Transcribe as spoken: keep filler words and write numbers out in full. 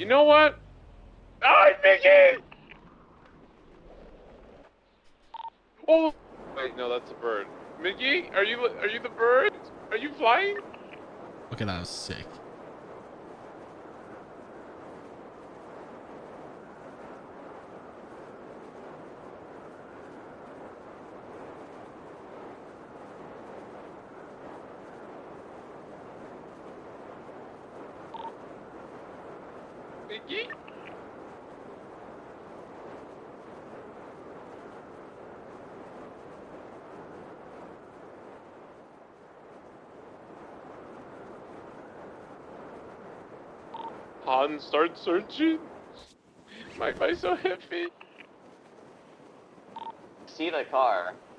You know what? Oh, Mickey! Oh, wait, no, that's a bird. Mickey, are you are you the bird? Are you flying? Okay, that was sick. Mickey? Han, start searching. Why am I so heavy? See the car.